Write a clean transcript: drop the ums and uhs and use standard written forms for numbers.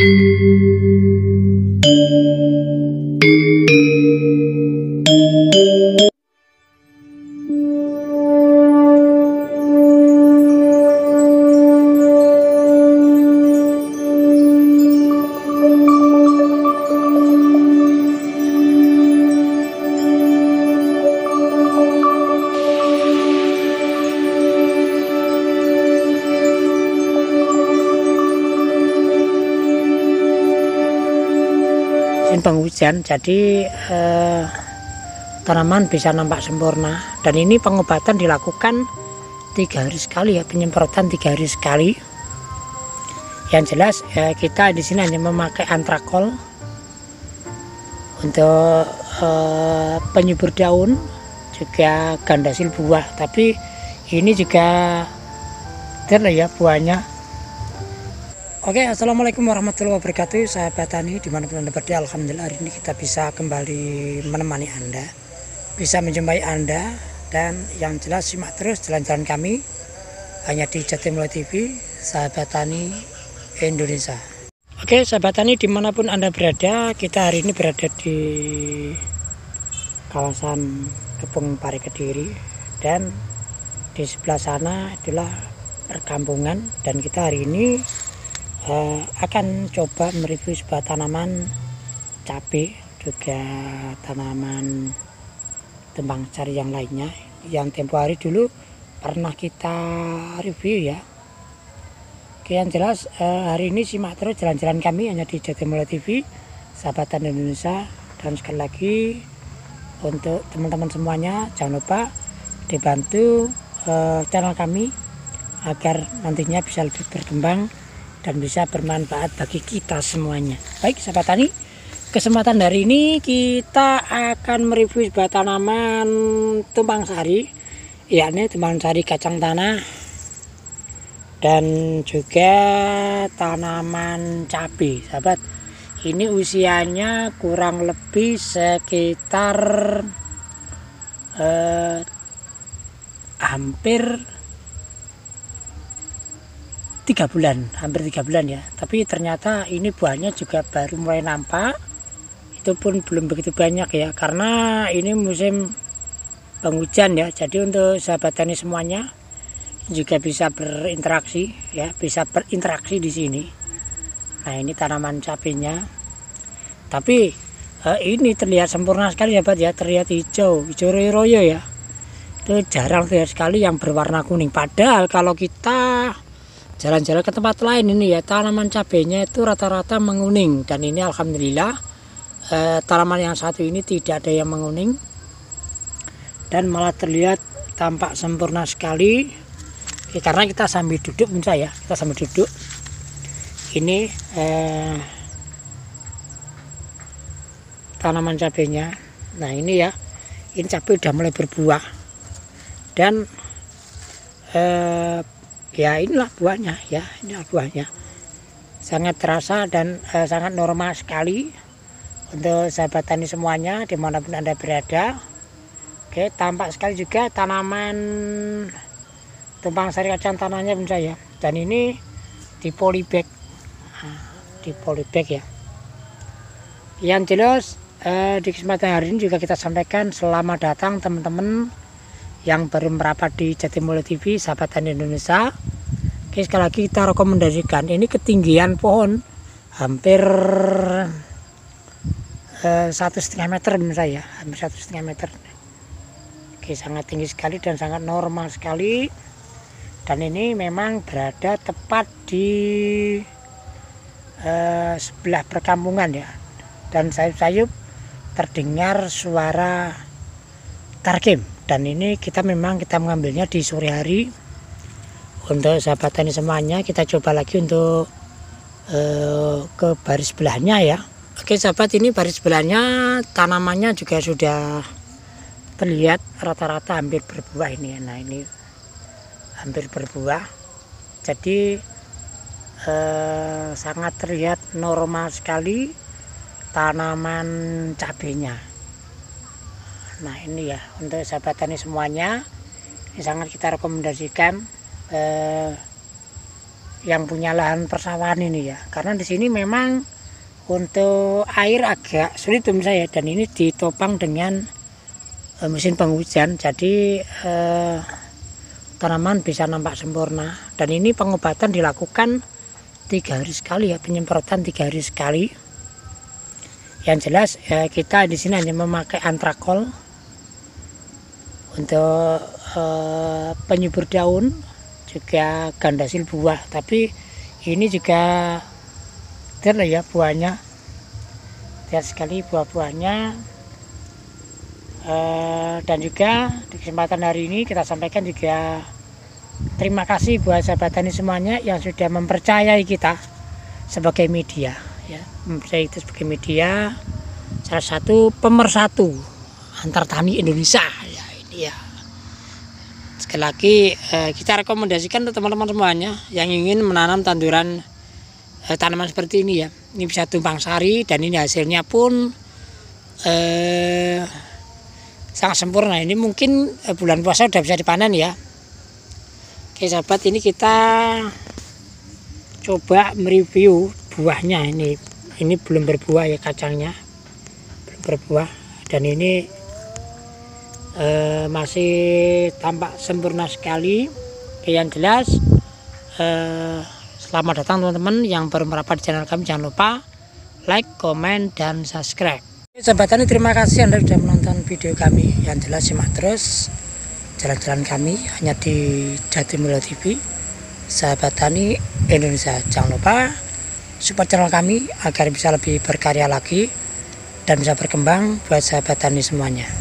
Penghujan, jadi tanaman bisa nampak sempurna. Dan ini pengobatan dilakukan 3 hari sekali ya, penyemprotan 3 hari sekali. Yang jelas kita di sini hanya memakai antrakol untuk penyubur daun, juga gandasil buah. Tapi ini juga ya buahnya. Oke, assalamualaikum warahmatullahi wabarakatuh, sahabat tani dimanapun Anda berada. Alhamdulillah hari ini kita bisa kembali menemani Anda, bisa menjumpai Anda, dan yang jelas simak terus jalan-jalan kami hanya di Jatimulya TV, sahabat tani Indonesia. Oke, sahabat tani dimanapun Anda berada, kita hari ini berada di kawasan Kebun Pari Kediri, dan di sebelah sana adalah perkampungan, dan kita hari ini akan coba mereview sebuah tanaman cabai, juga tanaman tembang sari yang lainnya yang tempo hari dulu pernah kita review ya. Oke, yang jelas hari ini simak terus jalan-jalan kami hanya di Jatimulya TV, sahabat tani Indonesia. Dan sekali lagi untuk teman-teman semuanya, jangan lupa dibantu channel kami agar nantinya bisa lebih berkembang dan bisa bermanfaat bagi kita semuanya. Baik sahabat tani, kesempatan hari ini kita akan mereview sebuah tanaman tumpang sari, yakni tumpang sari kacang tanah dan juga tanaman cabai. Sahabat, ini usianya kurang lebih sekitar hampir 3 bulan, hampir 3 bulan ya. Tapi ternyata ini buahnya juga baru mulai nampak. Itu pun belum begitu banyak ya, karena ini musim penghujan ya. Jadi untuk sahabat tani semuanya juga bisa berinteraksi ya, bisa berinteraksi di sini. Nah, ini tanaman cabenya. Tapi ini terlihat sempurna sekali sahabat ya, terlihat hijau royo ya. Itu jarang terlihat sekali yang berwarna kuning. Padahal kalau kita jalan-jalan ke tempat lain ini ya, tanaman cabenya itu rata-rata menguning, dan ini alhamdulillah tanaman yang satu ini tidak ada yang menguning dan malah terlihat tampak sempurna sekali. Oke, karena kita sambil duduk bisa ya, kita sambil duduk ini tanaman cabenya. Nah ini ya, ini cabai udah mulai berbuah dan ya inilah buahnya ya, inilah buahnya. Sangat terasa dan sangat normal sekali untuk sahabat tani semuanya dimanapun Anda berada. Oke, tampak sekali juga tanaman tumpang sari kacang tanahnya bisa ya. Dan ini di polybag, di polybag ya. Yang jelas di kesempatan hari ini juga kita sampaikan selamat datang teman-teman yang baru merapat di Jatimulya TV, sahabat tani Indonesia. Oke, sekali lagi kita rekomendasikan, ini ketinggian pohon hampir 1,5 meter menurut saya, hampir 1,5 meter. Oke, sangat tinggi sekali dan sangat normal sekali. Dan ini memang berada tepat di sebelah perkampungan ya. Dan sayup-sayup terdengar suara tarkim. Dan ini kita mengambilnya di sore hari. Untuk sahabat tani semuanya, kita coba lagi untuk ke baris sebelahnya ya. Oke sahabat, ini baris sebelahnya tanamannya juga sudah terlihat rata-rata hampir berbuah ini ya. Nah ini hampir berbuah, jadi sangat terlihat normal sekali tanaman cabenya. Nah ini ya, untuk sahabat tani semuanya, ini sangat kita rekomendasikan yang punya lahan persawahan ini ya, karena di sini memang untuk air agak sulit untuk saya, dan ini ditopang dengan mesin penghujan, jadi tanaman bisa nampak sempurna. Dan ini pengobatan dilakukan 3 hari sekali ya, penyemprotan 3 hari sekali. Yang jelas kita di sini hanya memakai antrakol untuk penyubur daun, juga gandasil buah. Tapi ini juga lihat ya buahnya, lihat sekali buah-buahnya. Dan juga di kesempatan hari ini kita sampaikan juga terima kasih buat sahabat tani semuanya yang sudah mempercayai kita sebagai media ya, mempercayai itu sebagai media, salah satu pemersatu antar tani Indonesia ya. Ini ya, sekali lagi kita rekomendasikan untuk teman-teman semuanya yang ingin menanam tanduran tanaman seperti ini ya. Ini bisa tumpang sari, dan ini hasilnya pun sangat sempurna. Ini mungkin bulan puasa udah bisa dipanen ya. Oke sahabat, ini kita coba mereview buahnya. Ini belum berbuah ya, kacangnya belum berbuah, dan ini masih tampak sempurna sekali. Oke, yang jelas selamat datang teman-teman yang baru merapat di channel kami. Jangan lupa like, komen, dan subscribe. Sahabat tani, terima kasih Anda sudah menonton video kami. Yang jelas simak terus jalan-jalan kami hanya di Jatimulyo TV, sahabat tani Indonesia. Jangan lupa support channel kami agar bisa lebih berkarya lagi dan bisa berkembang buat sahabat tani semuanya.